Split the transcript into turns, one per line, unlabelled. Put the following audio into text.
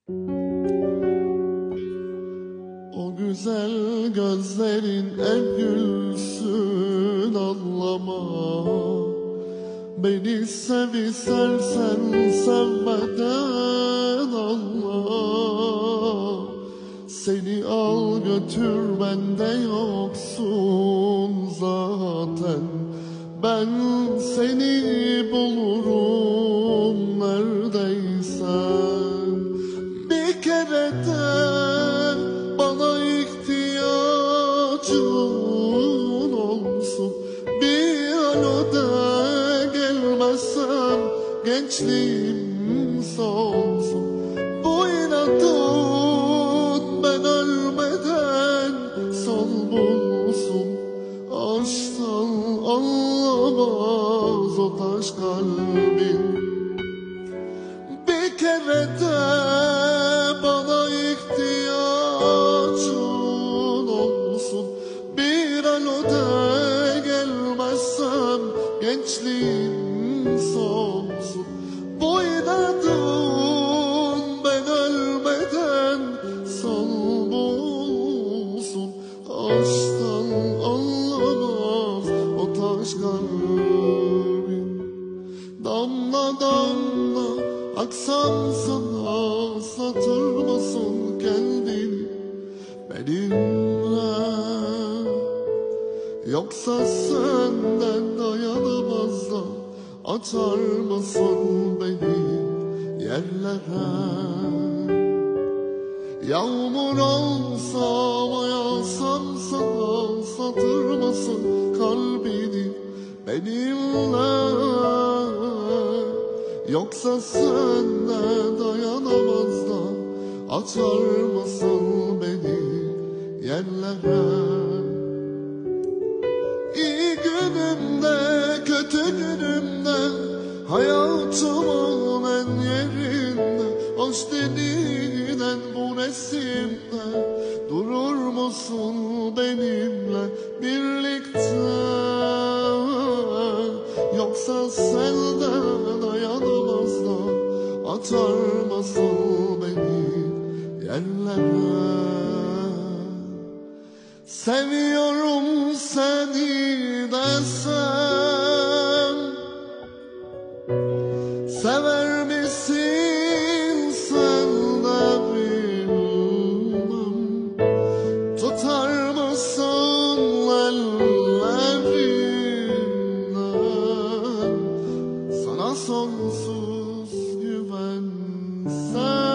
O güzel gözlerin hep gülsün, ağlama. Beni sev istersen sevmeden Allah. Seni al götür, bende yoksun zaten. Ben seni bulurum neredeysen. Bir kere de bana ihtiyacın olsun. Bir alo de, gelmezsem gençliğim solsun. Bu inadın ben ölmeden son bulsun. Aşktan anlamaz o taş kalbin. Bir kere de bana ihtiyacın olsun. Bir alo de, gelmezsem gençliğim solsun. Bu inadın ben ölmeden son bulsun. Aşktan anlamaz o taş kalbin. Damla damla aksam sana, satırmasın kendini benimle. Yoksa senden dayanamaz da atar mısın beni yerlere? Yağmur olsam, yağsam sana, satırmasın kalbini benimle. Yoksa senden dayanamaz da atar mısın beni yerlere? İyi günümde, kötü günümde, hayatımın en yerinde, hoş denilen bu resimde durur musun benimle birlikte? Yoksa senden dayanamaz da atar mısın beni yerlere? Seviyorum seni desem, sever misin sen de bilmem. Tutar mısın ellerinden, sana sonsuz güvensem.